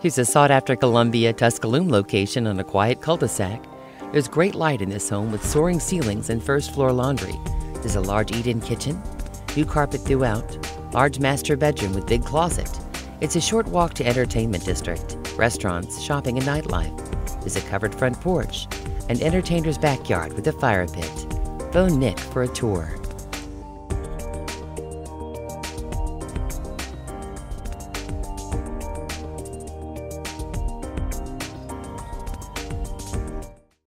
Here's a sought-after Columbia-Tusculum location on a quiet cul-de-sac. There's great light in this home with soaring ceilings and first-floor laundry. There's a large eat-in kitchen, new carpet throughout, large master bedroom with big closet. It's a short walk to entertainment district, restaurants, shopping, and nightlife. There's a covered front porch, an entertainer's backyard with a fire pit. Phone Nick for a tour.